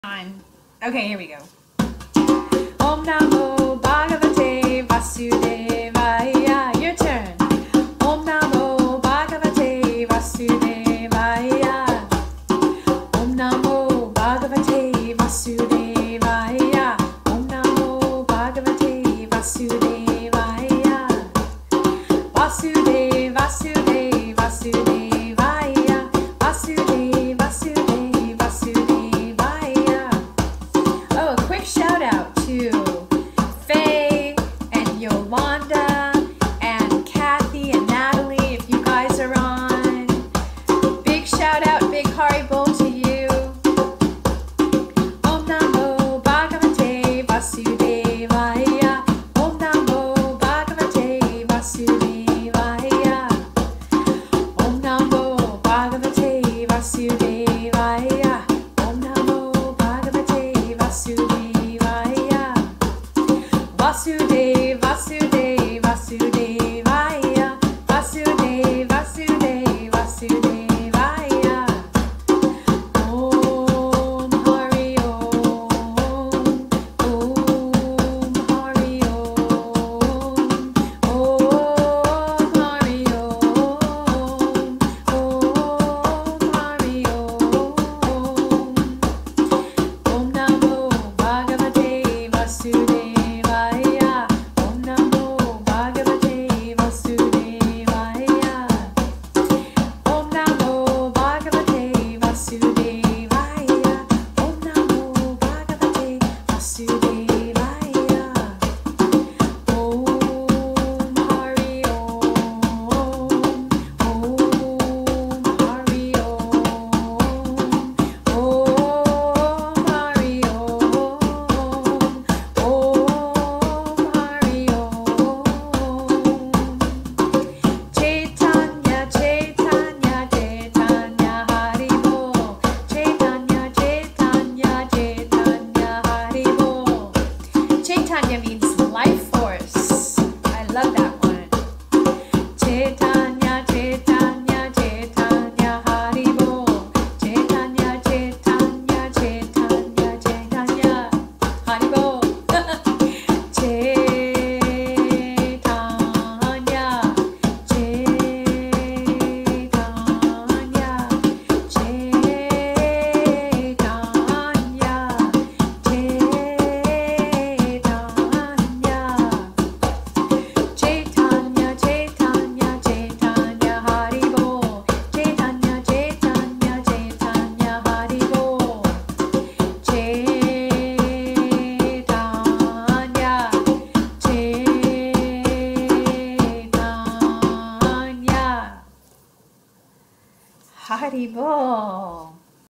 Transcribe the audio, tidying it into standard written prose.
Okay, here we go. Om Namo Bhagavate Vasudevaya. Your turn. Om Namo Bhagavate Vasudevaya. Om Namo Bhagavate Vasudevaya. Om Namo Bhagavate Vasudevaya. Vasudev, Vasudev, Vasudevaya. Vasudev, Vasudev, Vasudevaya. Oh, a quick shout out to Faye and Yolanda and Kathy and Natalie, if you guys are on. Big shout out, big Haribol to you. Om Namo Bhagavate Vasudevaya. Om Namo Bhagavate Vasudevaya. Om Namo Bhagavate Vasudevaya. Om Namo Bhagavate Vasudevaya. Vasudev, Vasudev, Vasudevaya. Vasudev, Vasudev, Vasudevaya. Om Hari Om. Om Hari Om. Om Hari Om. Om Hari Om. Om Namo Bhagavate Vasudevaya. Om Namo Bhagavate Vasudevaya. Om Namo Bhagavate Vasudevaya. Om Namo Bhagavate Vasudevaya. Om Hari Om. Om Hari Om. Om Hari Om. Om Hari Om. Chaitanya, Chaitanya, Chaitanya Haribol. Chaitanya, Chaitanya, Chaitanya Haribol. Chaitanya means life force. I love that one. Chaitanya, Chaitanya, Chaitanya Haribol. Chaitanya, Chaitanya, Chaitanya, Chaitanya Haribol. Chaitanya, Chaitanya, Chaitanya, Chaitanya, Chaitanya Haribol. Chaitanya, Chaitanya, Chaitanya Haribol. Chaitanya, Chaitanya Haribol.